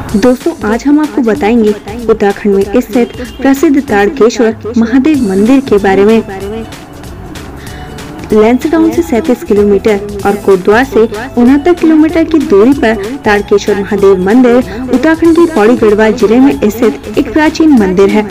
दोस्तों आज हम आपको बताएंगे उत्तराखंड में स्थित प्रसिद्ध ताड़केश्वर महादेव मंदिर के बारे में। लैंसडाउन से 37 किलोमीटर और कोटद्वार से 69 किलोमीटर की दूरी पर ताड़केश्वर महादेव मंदिर उत्तराखंड के पौड़ी गढ़वाल जिले में स्थित एक प्राचीन मंदिर है।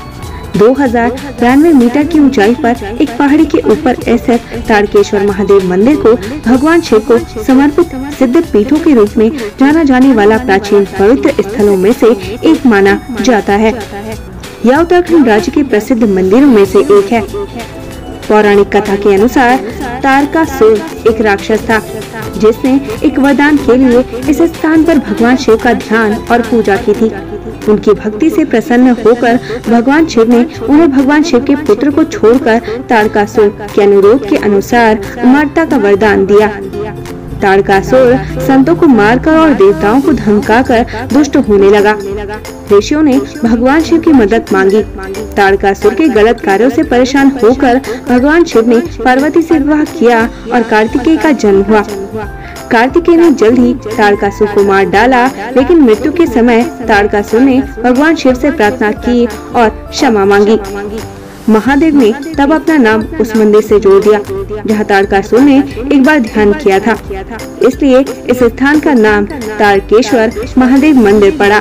2092 मीटर की ऊंचाई पर एक पहाड़ी के ऊपर स्थित ताड़केश्वर महादेव मंदिर को भगवान शिव को समर्पित सिद्ध पीठों के रूप में जाना जाने वाला प्राचीन पवित्र स्थलों में से एक माना जाता है। यह उत्तराखंड राज्य के प्रसिद्ध मंदिरों में से एक है। पौराणिक कथा के अनुसार तारकासुर एक राक्षस था जिसने एक वरदान के लिए इस स्थान पर भगवान शिव का ध्यान और पूजा की थी। उनकी भक्ति से प्रसन्न होकर भगवान शिव ने उन्हें भगवान शिव के पुत्र को छोड़कर तारकासुर के अनुरोध के अनुसार अमरता का वरदान दिया। तारकासुर संतों को मारकर और देवताओं को धमकाकर दुष्ट होने लगा। ऋषियों ने भगवान शिव की मदद मांगी। तारकासुर के गलत कार्यों से परेशान होकर भगवान शिव ने पार्वती से विवाह किया और कार्तिकेय का जन्म हुआ। कार्तिकेय ने जल्द ही तारकासुर को मार डाला, लेकिन मृत्यु के समय तारकासुर ने भगवान शिव से प्रार्थना की और क्षमा मांगी। महादेव ने तब अपना नाम उस मंदिर से जोड़ दिया जहां तारकासुर ने एक बार ध्यान किया था, इसलिए इस स्थान का नाम तारकेश्वर महादेव मंदिर पड़ा।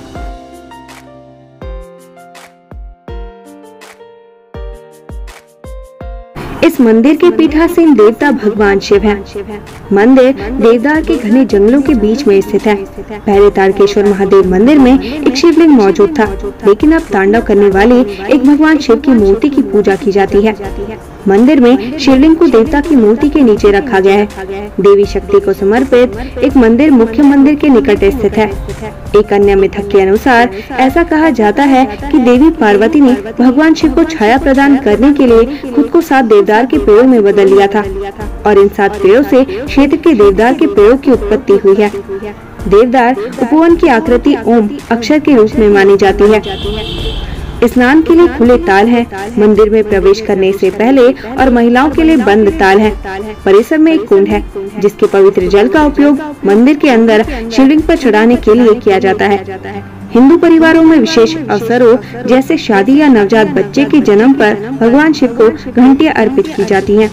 इस मंदिर के पीठासीन देवता भगवान शिव हैं। मंदिर देवदार के घने जंगलों के बीच में स्थित है। पहले तारकेश्वर महादेव मंदिर में एक शिवलिंग मौजूद था, लेकिन अब तांडव करने वाले एक भगवान शिव की मूर्ति की पूजा की जाती है। मंदिर में शिवलिंग को देवता की मूर्ति के नीचे रखा गया है। देवी शक्ति को समर्पित एक मंदिर मुख्य मंदिर के निकट स्थित है। एक अन्य मिथक के अनुसार ऐसा कहा जाता है कि देवी पार्वती ने भगवान शिव को छाया प्रदान करने के लिए खुद को 7 देवदार के पेड़ों में बदल लिया था और इन 7 पेड़ों से क्षेत्र के देवदार के पेड़ों की उत्पत्ति हुई है। देवदार उपवन की आकृति ओम अक्षर के रूप में मानी जाती है। स्नान के लिए खुले ताल हैं। मंदिर में प्रवेश करने से पहले और महिलाओं के लिए बंद ताल है। परिसर में एक कुंड है जिसके पवित्र जल का उपयोग मंदिर के अंदर शिवलिंग पर चढ़ाने के लिए किया जाता है। हिंदू परिवारों में विशेष अवसरों जैसे शादी या नवजात बच्चे के जन्म पर भगवान शिव को घंटियां अर्पित की जाती हैं।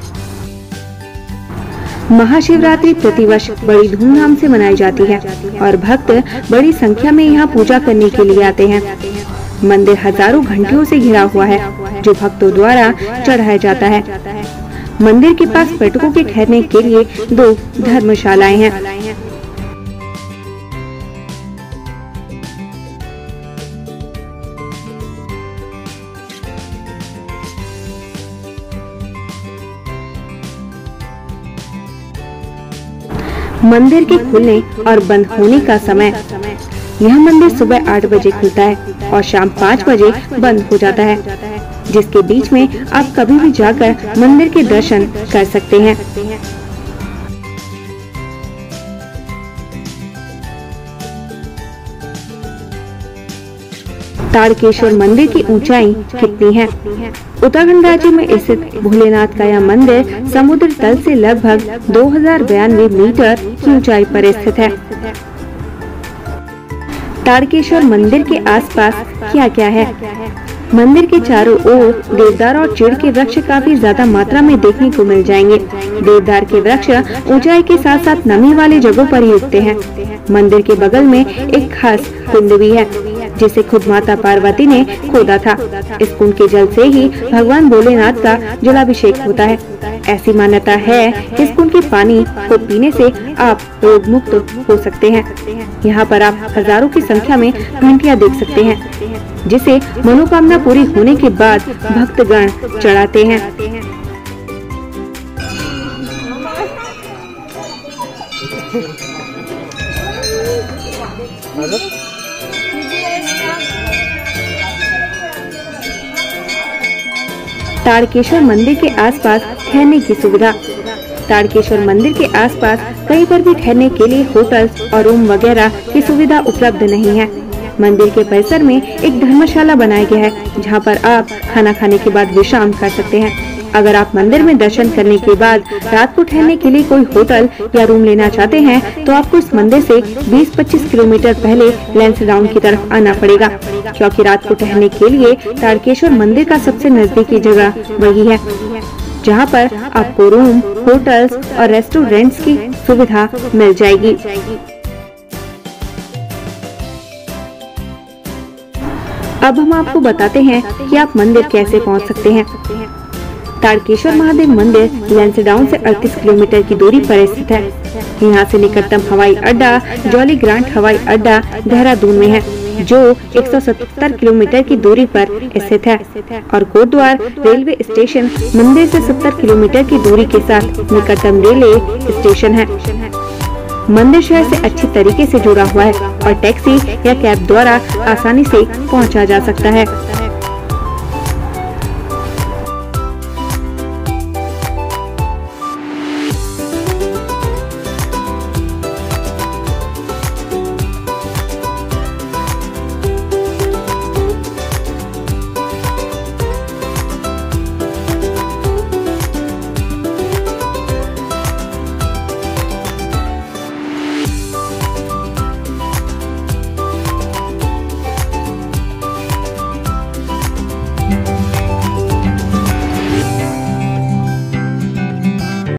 महाशिवरात्रि प्रतिवर्ष बड़ी धूमधाम से मनाई जाती है और भक्त बड़ी संख्या में यहाँ पूजा करने के लिए आते हैं। मंदिर हजारों घंटियों से घिरा हुआ है जो भक्तों द्वारा चढ़ाया जाता है। मंदिर के पास पर्यटकों के ठहरने के लिए 2 धर्मशालाएं हैं। मंदिर के खुलने और बंद होने का समय, यह मंदिर सुबह 8 बजे खुलता है और शाम 5 बजे बंद हो जाता है, जिसके बीच में आप कभी भी जाकर मंदिर के दर्शन कर सकते हैं। ताड़केश्वर मंदिर की ऊंचाई कितनी है? उत्तराखंड राज्य में स्थित भोलेनाथ का यह मंदिर समुद्र तल से लगभग 2092 मीटर की ऊंचाई पर स्थित है। ताड़केश्वर मंदिर के आसपास क्या क्या है? मंदिर के चारों ओर देवदार और चीड़ के वृक्ष काफी ज्यादा मात्रा में देखने को मिल जाएंगे। देवदार के वृक्ष ऊंचाई के साथ साथ नमी वाली जगहों पर ही उगते हैं। मंदिर के बगल में एक खास कुंड भी है जिसे खुद माता पार्वती ने खोदा था। इस कुंड के जल से ही भगवान भोलेनाथ का जलाभिषेक होता है। ऐसी मान्यता है कि इस कुंड के पानी को पीने से आप रोग मुक्त हो सकते हैं। यहाँ पर आप हजारों की संख्या में घंटियाँ देख सकते हैं जिसे मनोकामना पूरी होने के बाद भक्तगण चढ़ाते हैं। ताड़केश्वर मंदिर के आसपास ठहरने की सुविधा। ताड़केश्वर मंदिर के आसपास कहीं पर भी ठहरने के लिए होटल्स और रूम वगैरह की सुविधा उपलब्ध नहीं है। मंदिर के परिसर में एक धर्मशाला बनाया गया है जहां पर आप खाना खाने के बाद विश्राम कर सकते हैं। अगर आप मंदिर में दर्शन करने के बाद रात को ठहरने के लिए कोई होटल या रूम लेना चाहते हैं तो आपको इस मंदिर से 20-25 किलोमीटर पहले लैंसडाउन की तरफ आना पड़ेगा, क्योंकि रात को ठहरने के लिए तारकेश्वर मंदिर का सबसे नजदीकी जगह वही है, जहां पर आपको रूम, होटल्स और रेस्टोरेंट्स की सुविधा मिल जाएगी। अब हम आपको बताते हैं कि आप मंदिर कैसे पहुंच सकते हैं। तारकेश्वर महादेव मंदिर लैंसडाउन से 38 किलोमीटर की दूरी पर स्थित है। यहाँ से निकटतम हवाई अड्डा जॉली ग्रांट हवाई अड्डा देहरादून में है, जो 170 किलोमीटर की दूरी पर स्थित है, और कोटद्वार रेलवे स्टेशन मंदिर से 70 किलोमीटर की दूरी के साथ निकटतम रेलवे स्टेशन है। मंदिर शहर से अच्छी तरीके से जुड़ा हुआ है और टैक्सी या कैब द्वारा आसानी से पहुंचा जा सकता है।